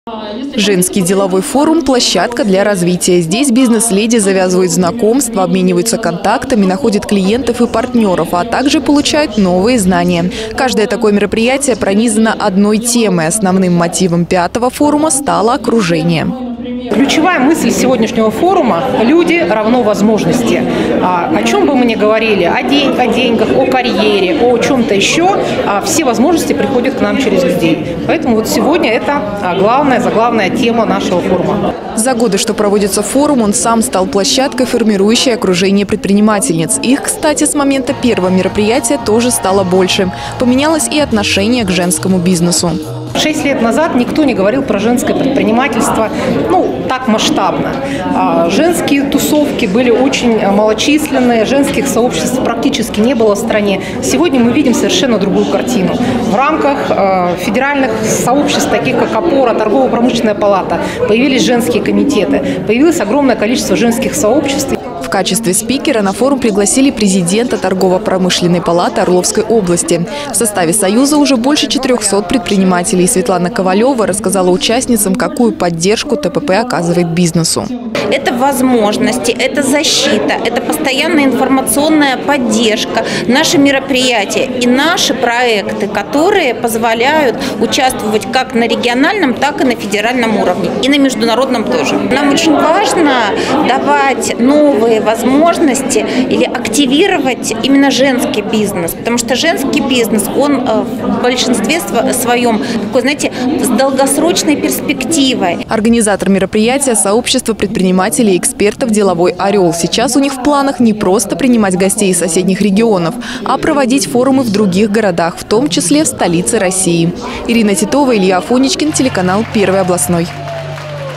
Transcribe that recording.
Женский деловой форум – площадка для развития. Здесь бизнес-леди завязывают знакомства, обмениваются контактами, находят клиентов и партнеров, а также получают новые знания. Каждое такое мероприятие пронизано одной темой. Основным мотивом пятого форума стало окружение. Ключевая мысль сегодняшнего форума – люди равно возможности. О чем бы мы ни говорили, о деньгах, о карьере, о чем-то еще, все возможности приходят к нам через людей. Поэтому вот сегодня это заглавная тема нашего форума. За годы, что проводится форум, он сам стал площадкой, формирующей окружение предпринимательниц. Их, кстати, с момента первого мероприятия тоже стало больше. Поменялось и отношение к женскому бизнесу. 6 лет назад никто не говорил про женское предпринимательство так масштабно. Женские тусовки были очень малочисленные, женских сообществ практически не было в стране. Сегодня мы видим совершенно другую картину. В рамках федеральных сообществ, таких как ОПОРА, Торгово-промышленная палата, появились женские комитеты, появилось огромное количество женских сообществ. В качестве спикера на форум пригласили президента Торгово-промышленной палаты Орловской области. В составе союза уже больше 400 предпринимателей. Светлана Ковалева рассказала участницам, какую поддержку ТПП оказывает бизнесу. Это возможности, это защита, это постоянная информационная поддержка, наши мероприятия и наши проекты, которые позволяют участвовать как на региональном, так и на федеральном уровне, и на международном тоже. Нам очень важно давать новые возможности или активировать именно женский бизнес, потому что женский бизнес, он в большинстве своем такой, знаете, с долгосрочной перспективой. Организатор мероприятия – сообщество предпринимателей и экспертов «Деловой Орел». Сейчас у них в планах не просто принимать гостей из соседних регионов, а проводить форумы в других городах, в том числе в столице России. Ирина Титова, Илья Афонечкин, телеканал «Первый областной».